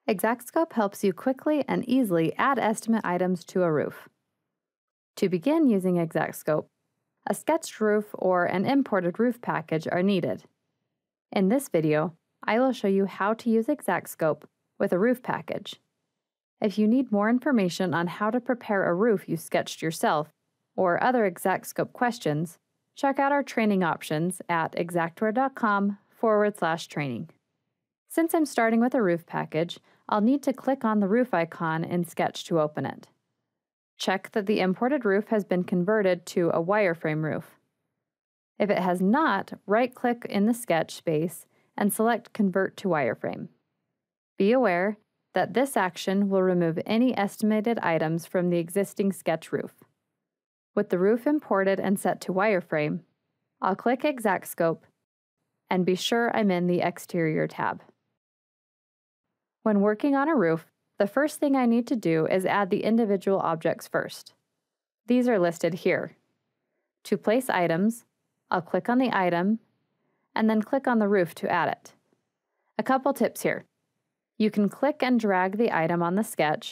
XactScope helps you quickly and easily add estimate items to a roof. To begin using XactScope, a sketched roof or an imported roof package are needed. In this video, I will show you how to use XactScope with a roof package. If you need more information on how to prepare a roof you sketched yourself or other XactScope questions, check out our training options at xactware.com/training. Since I'm starting with a roof package, I'll need to click on the roof icon in Sketch to open it. Check that the imported roof has been converted to a wireframe roof. If it has not, right-click in the sketch space and select Convert to Wireframe. Be aware that this action will remove any estimated items from the existing sketch roof. With the roof imported and set to wireframe, I'll click XactScope and be sure I'm in the Exterior tab. When working on a roof, the first thing I need to do is add the individual objects first. These are listed here. To place items, I'll click on the item and then click on the roof to add it. A couple tips here. You can click and drag the item on the sketch,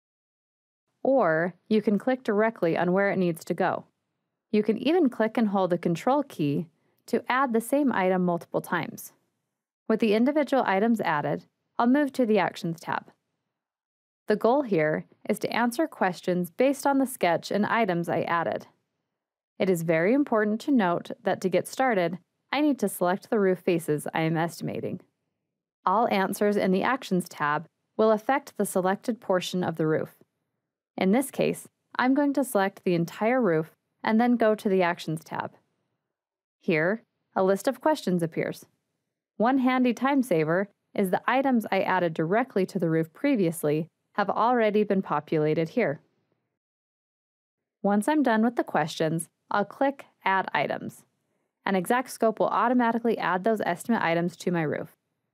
or you can click directly on where it needs to go. You can even click and hold the Control key to add the same item multiple times. With the individual items added, I'll move to the Actions tab. The goal here is to answer questions based on the sketch and items I added. It is very important to note that to get started, I need to select the roof faces I am estimating. All answers in the Actions tab will affect the selected portion of the roof. In this case, I'm going to select the entire roof and then go to the Actions tab. Here, a list of questions appears. One handy time saver is the items I added directly to the roof previously have already been populated here. Once I'm done with the questions, I'll click Add Items, and XactScope will automatically add those estimate items to my roof.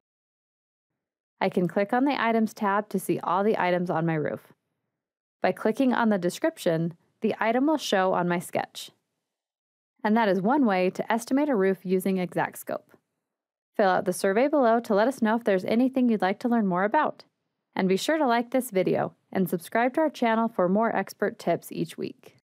I can click on the Items tab to see all the items on my roof. By clicking on the description, the item will show on my sketch. And that is one way to estimate a roof using XactScope. Fill out the survey below to let us know if there's anything you'd like to learn more about. And be sure to like this video and subscribe to our channel for more Xpert tips each week.